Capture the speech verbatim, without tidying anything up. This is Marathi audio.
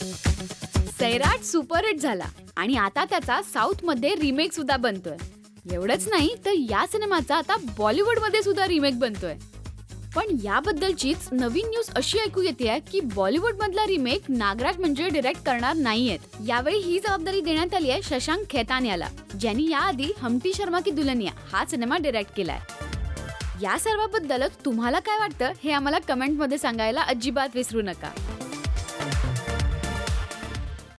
सैराट सुपरहिट झाला आणि आता त्याचा साऊथ मध्ये रिमेक सुद्धा बनतोय. एवढंच नाही तर या सिनेमाचा आता बॉलिवूड मध्ये सुद्धा रिमेक बनतोय. पण याबद्दलचीच नवीन न्यूज अशी ऐकू येते की बॉलिवूड मधला रिमेक नागराज मंजुळे डायरेक्ट करणार नाहीयेत. यावेळी ही जबाबदारी देण्यात आली आहे शशांक खेतान याला, ज्यांनी याआधी हमटी शर्मा की दुल्हनिया हा सिनेमा डायरेक्ट केलाय. या सर्वाबद्दल तुम्हाला काय वाटतं हे आम्हाला कमेंट मध्ये सांगायला अजिबात विसरू नका.